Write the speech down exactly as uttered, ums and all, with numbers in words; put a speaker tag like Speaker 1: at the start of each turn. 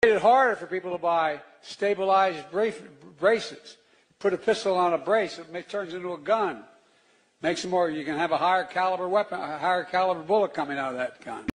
Speaker 1: It's harder for people to buy stabilized braces. Put a pistol on a brace, it turns into a gun. Makes it more, you can have a higher caliber weapon, a higher caliber bullet coming out of that gun.